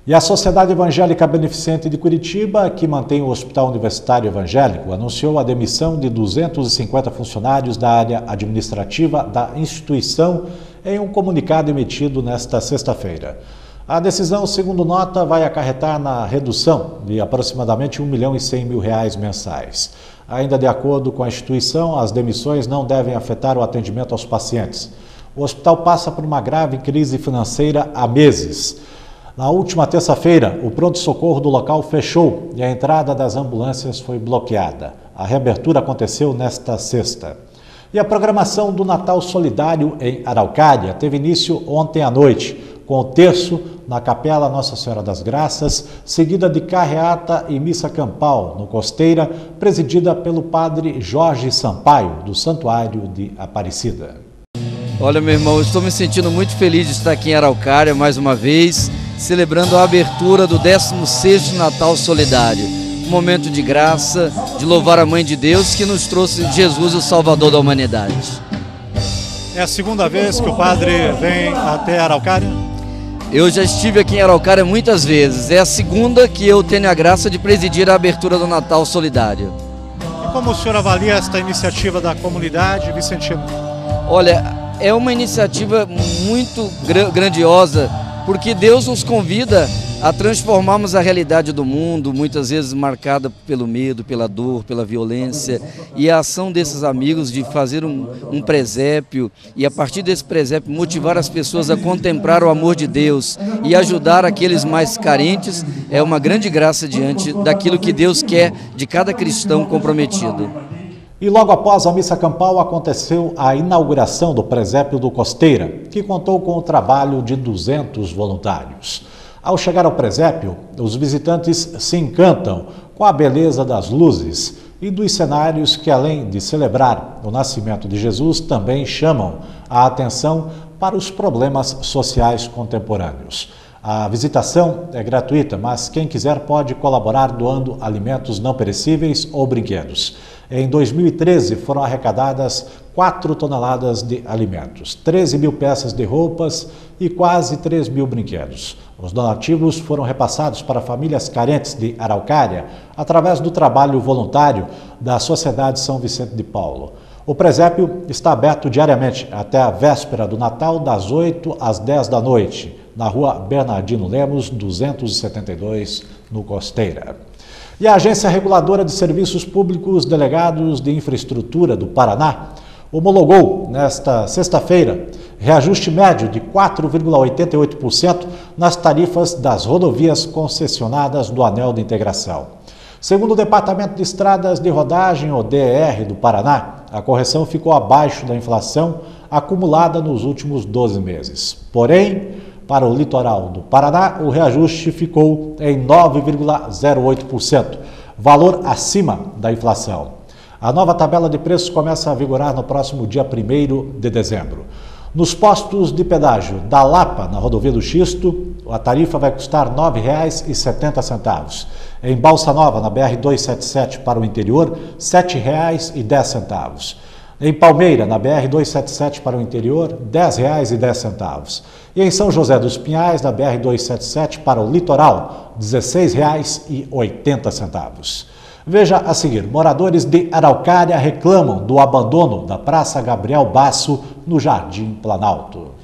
E a Sociedade Evangélica Beneficente de Curitiba, que mantém o Hospital Universitário Evangélico, anunciou a demissão de 250 funcionários da área administrativa da instituição em um comunicado emitido nesta sexta-feira. A decisão, segundo nota, vai acarretar na redução de aproximadamente R$ 1.100.000 mensais. Ainda de acordo com a instituição, as demissões não devem afetar o atendimento aos pacientes. O hospital passa por uma grave crise financeira há meses. Na última terça-feira, o pronto-socorro do local fechou e a entrada das ambulâncias foi bloqueada. A reabertura aconteceu nesta sexta. E a programação do Natal Solidário em Araucária teve início ontem à noite, com o terço na Capela Nossa Senhora das Graças, seguida de carreata e missa campal no Costeira, presidida pelo padre Jorge Sampaio, do Santuário de Aparecida. Olha, meu irmão, eu estou me sentindo muito feliz de estar aqui em Araucária mais uma vez, celebrando a abertura do 16º Natal Solidário. Um momento de graça, de louvar a Mãe de Deus que nos trouxe Jesus, o Salvador da humanidade. É a segunda vez que o padre vem até Araucária? Eu já estive aqui em Araucária muitas vezes. É a segunda que eu tenho a graça de presidir a abertura do Natal Solidário. E como o senhor avalia esta iniciativa da comunidade vicentina? Olha, é uma iniciativa muito grandiosa, porque Deus nos convida a transformarmos a realidade do mundo, muitas vezes marcada pelo medo, pela dor, pela violência, e a ação desses amigos de fazer um presépio e a partir desse presépio motivar as pessoas a contemplar o amor de Deus e ajudar aqueles mais carentes é uma grande graça diante daquilo que Deus quer de cada cristão comprometido. E logo após a missa campal aconteceu a inauguração do presépio do Costeira, que contou com o trabalho de 200 voluntários. Ao chegar ao presépio, os visitantes se encantam com a beleza das luzes e dos cenários que, além de celebrar o nascimento de Jesus, também chamam a atenção para os problemas sociais contemporâneos. A visitação é gratuita, mas quem quiser pode colaborar doando alimentos não perecíveis ou brinquedos. Em 2013 foram arrecadadas 4 toneladas de alimentos, 13.000 peças de roupas e quase 3.000 brinquedos. Os donativos foram repassados para famílias carentes de Araucária através do trabalho voluntário da Sociedade São Vicente de Paulo. O presépio está aberto diariamente até a véspera do Natal, das 8 às 10 da noite, na rua Bernardino Lemos, 272, no Costeira. E a Agência Reguladora de Serviços Públicos Delegados de Infraestrutura do Paraná homologou, nesta sexta-feira, reajuste médio de 4,88% nas tarifas das rodovias concessionadas do Anel de Integração. Segundo o Departamento de Estradas de Rodagem, o DER do Paraná, a correção ficou abaixo da inflação acumulada nos últimos 12 meses. Porém, para o litoral do Paraná, o reajuste ficou em 9,08%, valor acima da inflação. A nova tabela de preços começa a vigorar no próximo dia 1º de dezembro. Nos postos de pedágio da Lapa, na rodovia do Xisto, a tarifa vai custar R$ 9,70. Em Balsa Nova, na BR-277 para o interior, R$ 7,10. Em Palmeira, na BR-277 para o interior, R$ 10,10. E em São José dos Pinhais, na BR-277 para o litoral, R$ 16,80. Veja a seguir, moradores de Araucária reclamam do abandono da Praça Gabriel Basso no Jardim Planalto.